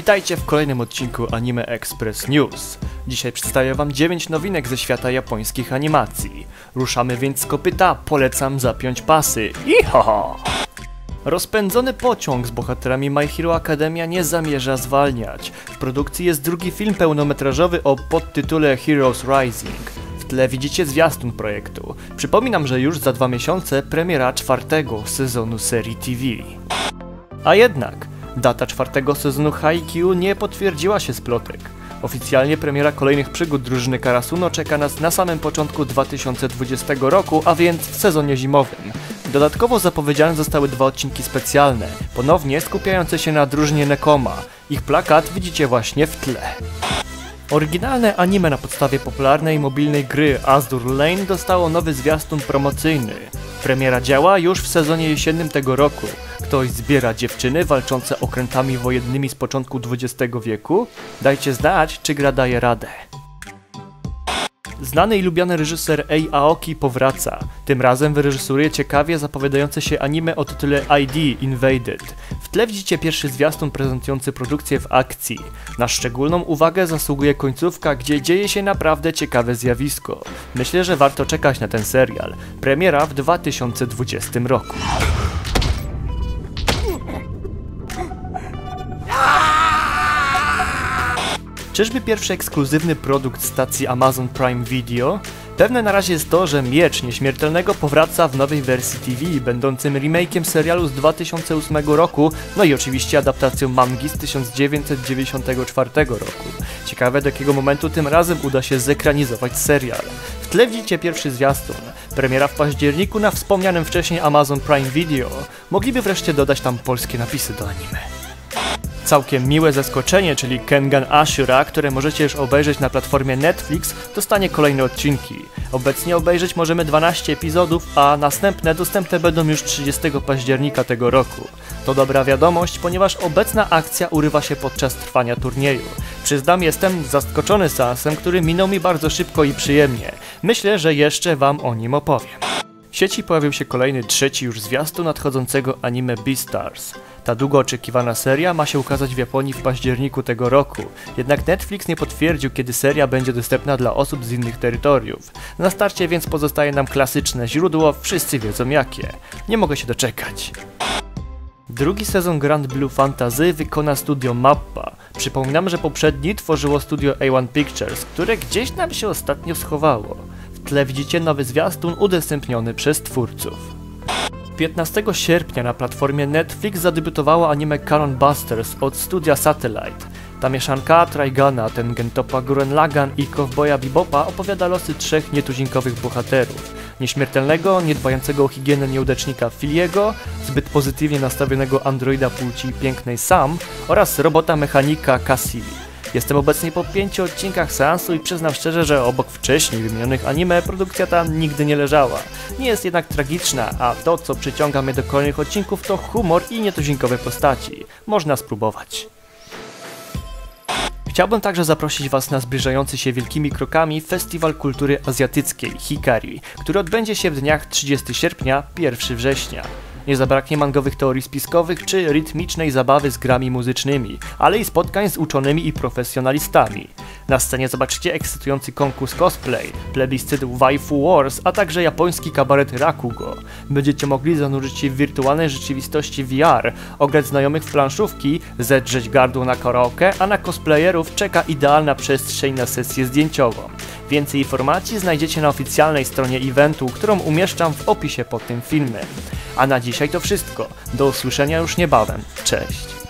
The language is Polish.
Witajcie w kolejnym odcinku Anime Express News. Dzisiaj przedstawię wam 9 nowinek ze świata japońskich animacji. Ruszamy więc z kopyta, polecam zapiąć pasy. Ihoho! Rozpędzony pociąg z bohaterami My Hero Academia nie zamierza zwalniać. W produkcji jest drugi film pełnometrażowy o podtytule Heroes Rising. W tle widzicie zwiastun projektu. Przypominam, że już za 2 miesiące premiera 4. sezonu serii TV. A jednak, data 4. sezonu Haikyuu nie potwierdziła się z plotek. Oficjalnie premiera kolejnych przygód drużyny Karasuno czeka nas na samym początku 2020 roku, a więc w sezonie zimowym. Dodatkowo zapowiedziane zostały 2 odcinki specjalne, ponownie skupiające się na drużynie Nekoma. Ich plakat widzicie właśnie w tle. Oryginalne anime na podstawie popularnej mobilnej gry Azur Lane dostało nowy zwiastun promocyjny. Premiera działa już w sezonie jesiennym tego roku. Ktoś zbiera dziewczyny walczące okrętami wojennymi z początku XX wieku? Dajcie znać, czy gra daje radę. Znany i lubiany reżyser Ei Aoki powraca. Tym razem wyreżyseruje ciekawie zapowiadające się anime o tytule ID Invaded. W tle widzicie pierwszy zwiastun prezentujący produkcję w akcji. Na szczególną uwagę zasługuje końcówka, gdzie dzieje się naprawdę ciekawe zjawisko. Myślę, że warto czekać na ten serial. Premiera w 2020 roku. Czyżby pierwszy ekskluzywny produkt stacji Amazon Prime Video? Pewne na razie jest to, że Miecz Nieśmiertelnego powraca w nowej wersji TV, będącym remake'iem serialu z 2008 roku, no i oczywiście adaptacją mangi z 1994 roku. Ciekawe, do jakiego momentu tym razem uda się zekranizować serial. W tle widzicie pierwszy zwiastun. Premiera w październiku na wspomnianym wcześniej Amazon Prime Video. Mogliby wreszcie dodać tam polskie napisy do anime. Całkiem miłe zaskoczenie, czyli Kengan Ashura, które możecie już obejrzeć na platformie Netflix, dostanie kolejne odcinki. Obecnie obejrzeć możemy 12 epizodów, a następne dostępne będą już 30 października tego roku. To dobra wiadomość, ponieważ obecna akcja urywa się podczas trwania turnieju. Przyznam, jestem zaskoczony seansem, który minął mi bardzo szybko i przyjemnie. Myślę, że jeszcze wam o nim opowiem. W sieci pojawił się kolejny, 3. już zwiastun nadchodzącego anime Beastars. Ta długo oczekiwana seria ma się ukazać w Japonii w październiku tego roku, jednak Netflix nie potwierdził, kiedy seria będzie dostępna dla osób z innych terytoriów. Na starcie więc pozostaje nam klasyczne źródło, wszyscy wiedzą jakie. Nie mogę się doczekać. Drugi sezon Grand Blue Fantasy wykona studio Mappa. Przypominam, że poprzedni tworzyło studio A1 Pictures, które gdzieś nam się ostatnio schowało. W tle widzicie nowy zwiastun udostępniony przez twórców. 15 sierpnia na platformie Netflix zadebiutowało anime Cannon Busters od studia Satellite. Ta mieszanka Trigana, Tengentopa Gurren Lagann i Cowboya Bebopa opowiada losy 3 nietuzinkowych bohaterów. Nieśmiertelnego, niedbającego o higienę nieudacznika Filiego, zbyt pozytywnie nastawionego androida płci pięknej Sam oraz robota mechanika Cassili. Jestem obecnie po 5 odcinkach seansu i przyznam szczerze, że obok wcześniej wymienionych anime produkcja ta nigdy nie leżała. Nie jest jednak tragiczna, a to co przyciąga mnie do kolejnych odcinków to humor i nietuzinkowe postaci. Można spróbować. Chciałbym także zaprosić was na zbliżający się wielkimi krokami Festiwal Kultury Azjatyckiej Hikari, który odbędzie się w dniach 30 sierpnia, 1 września. Nie zabraknie mangowych teorii spiskowych czy rytmicznej zabawy z grami muzycznymi, ale i spotkań z uczonymi i profesjonalistami. Na scenie zobaczycie ekscytujący konkurs cosplay, plebiscyt Waifu Wars, a także japoński kabaret Rakugo. Będziecie mogli zanurzyć się w wirtualnej rzeczywistości VR, ograć znajomych w planszówki, zedrzeć gardło na karaoke, a na cosplayerów czeka idealna przestrzeń na sesję zdjęciową. Więcej informacji znajdziecie na oficjalnej stronie eventu, którą umieszczam w opisie pod tym filmem. A na dzisiaj to wszystko. Do usłyszenia już niebawem. Cześć!